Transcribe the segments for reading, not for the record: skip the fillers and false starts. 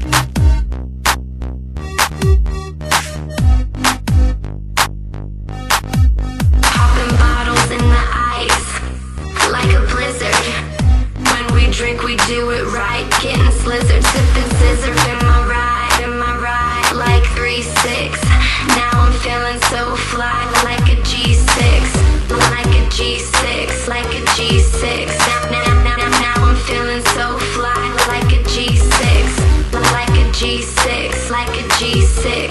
Popping bottles in the ice like a blizzard. When we drink, we do it right. Getting slizzard, sipping scissor in my ride, like 3-6. Now I'm feeling so fly, like a G6, like a G6, like a G6. Now I'm feeling so fly, like a G6, like a G6, like a G6.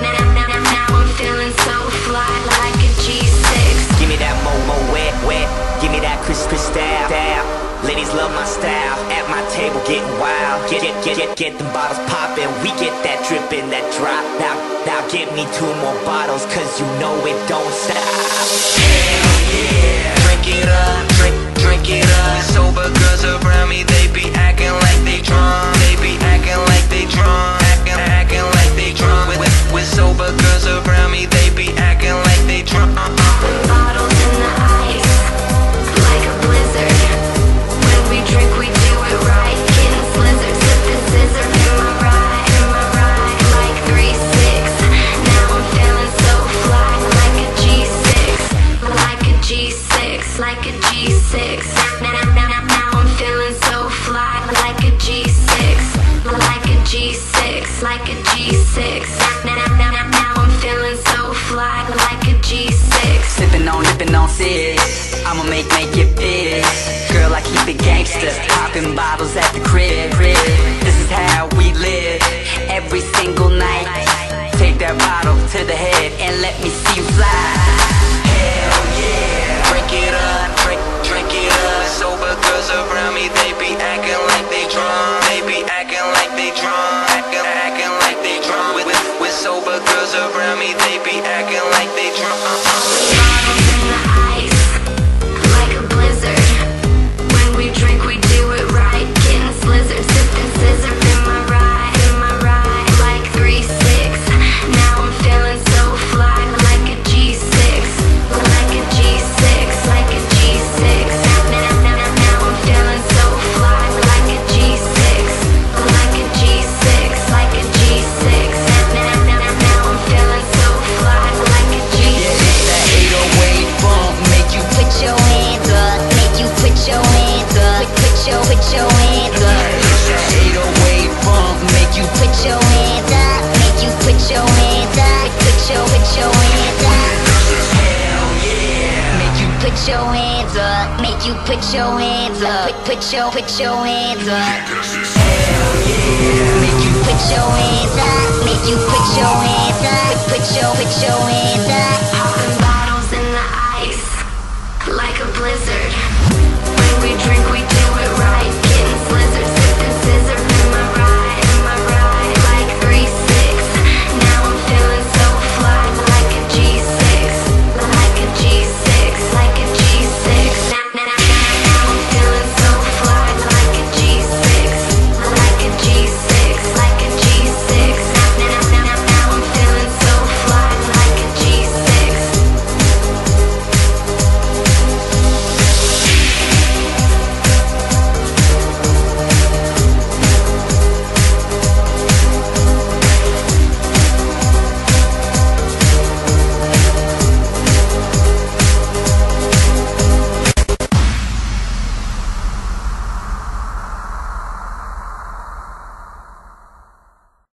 Now I'm feeling so fly, like a G6. Give me that mo wet, give me that crisp style. Ladies love my style, at my table getting wild. Get them bottles poppin', we get that drippin', that drop. Now give me 2 more bottles, cause you know it don't stop. Hell yeah, drink it up, drink it up. Sober girls around me, they be acting like they drunk. They be acting like they drunk, acting like they drunk. With sober girls around me, they be acting like they drunk. Bottles in the ice, like a blizzard. When we drink, we do it right. Getting slizzard, sipping scissor in my ride, like 3-6. Now I'm feeling so fly, like a G6, like a G6, like a G6. Now I'm feeling so fly, like a G6, like a G6, like a G6. Now I'm feeling so fly, like a G6. Sippin' on 6, I'ma make it big. Girl, I keep it gangsta, popping bottles at the crib. This is how we live, every single night. Take that bottle to the head and let me see you fly. Hell yeah, drink it up, drink it up. Sober girls around me, they be acting like they drunk. They be acting like they drunk, acting like they drunk. With sober girls around me, they be acting like they drunk. Bottles in the ice, like a blizzard. When we drink, we do it right. Getting slizzard, sipping scissor in my ride, like 3-6. Now I'm feeling so fly, like a G6, like a G6, like a G6. Now I'm feeling so fly, like a G6, like a G6, like a G6. Now I'm feeling so fly, like a G6. That 808 bump make you put your hands up, make you put your hands up, put your hands up. That 808 bump make you put your hands up, make you put your hands up, put your hands up. Hell yeah, make you put your hands up, make you put your hands up, put your hands up. Hell yeah, make you put your hands up, make you put your hands up, put your hands up.